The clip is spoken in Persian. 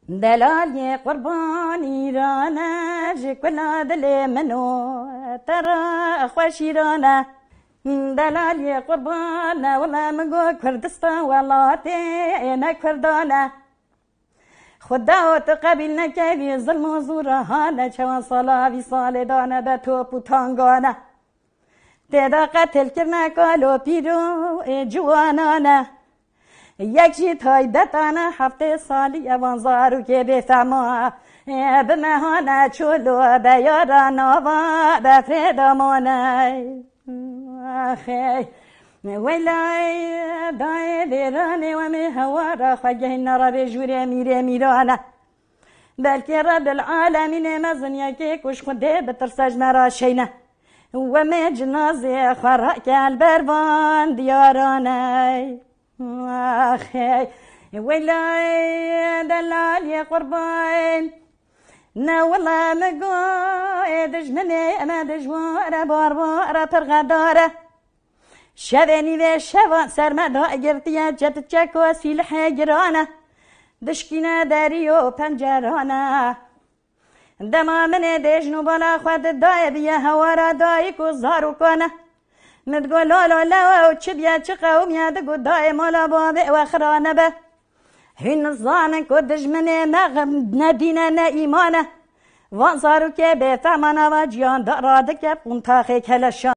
دلالی قربان ایرانه جکلا دل منو ترا خوش ایرانه دلالی قربان ولا مگو کردستان ولاتی اینا کردانه خدا و تقبیل نکردی ظلم و زورهانه چوان سالا سال دانه به توپ و تانگانه تدا قتل کرنه کالو پیرو جوانانه یک جی تایدتانه هفته سالی وانزارو که بفهمه به مهانه چولو به یاران آوا به فردامانه آخی ویلای دای دیرانه و می هوارا خواهی نرا به جوره میره میرانه بلکه رب العالمین مزنیا که کش خونده بترسج مرا شینه و می جنازه خراک البروان دیارانه آخی ویلای دلالی قربان نه والله مگو دجمنه اما دجواره بار پرغداره شبنی و شبان سرمدا گرتیا جت چک و سیلح گرانه دشکینه داری و پنجرانه دما من دجنو بالا خود دای بیه هوارا دای کو زارو کنه متقول لا لا وچ بیا چ قوم یاد گو دای مالا بابه و خرانه به هین زان کو دجمنه مغم ندینه نه ایمانه وان زارو که به فهمانه و جیان داراده که پونتاخه کلشان